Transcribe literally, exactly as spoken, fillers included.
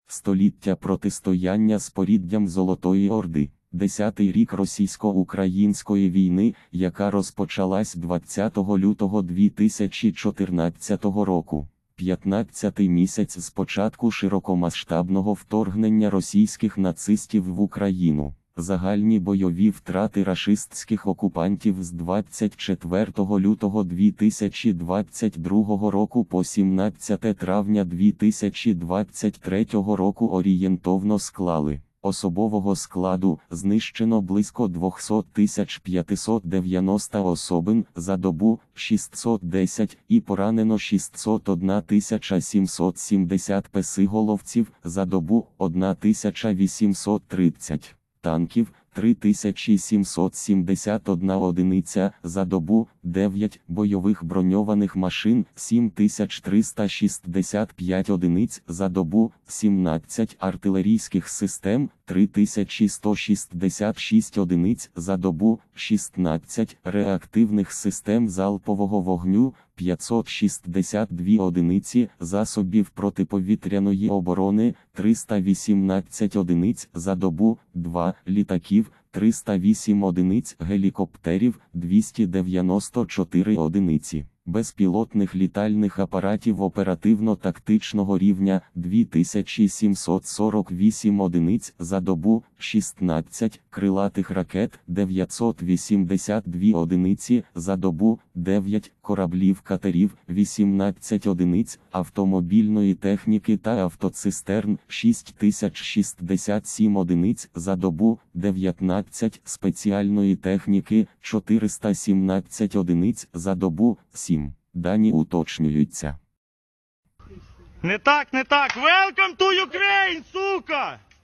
Століття протистояння з поріддям Золотої Орди. Десятий рік російсько-української війни, яка розпочалась двадцятого лютого дві тисячі чотирнадцятого року. п'ятнадцятий місяць з початку широкомасштабного вторгнення російських нацистів в Україну. Загальні бойові втрати рашистських окупантів з двадцять четвертого лютого дві тисячі двадцять другого року по сімнадцяте травня дві тисячі двадцять третього року орієнтовно склали: особового складу знищено близько двісті тисяч п'ятсот дев'яносто особин за добу, шістсот десять, і поранено шістсот одна тисяча сімсот сімдесят песиголовців за добу, тисяча вісімсот тридцять. Танків – три тисячі сімсот сімдесят одна одиниця за добу, дев'ять бойових броньованих машин – сім тисяч триста шістдесят п'ять одиниць за добу, сімнадцять артилерійських систем – три тисячі сто шістдесят шість одиниць за добу, шістнадцять реактивних систем залпового вогню – п'ятсот шістдесят дві одиниці засобів протиповітряної оборони – триста вісімнадцять одиниць за добу, два літаків – триста вісім одиниць, гелікоптерів – двісті дев'яносто чотири одиниці, безпілотних літальних апаратів оперативно-тактичного рівня – дві тисячі сімсот сорок вісім одиниць за добу, шістнадцять крилатих ракет – дев'ятсот вісімдесят дві одиниці за добу, дев'ять кораблів-катерів – вісімнадцять одиниць, автомобільної техніки та автоцистерн – шість тисяч шістдесят сім одиниць за добу, дев'ятнадцять спеціальної техніки – чотириста сімнадцять одиниць за добу, сім. Дані уточнюються. Не так, не так. Welcome to Ukraine, сука!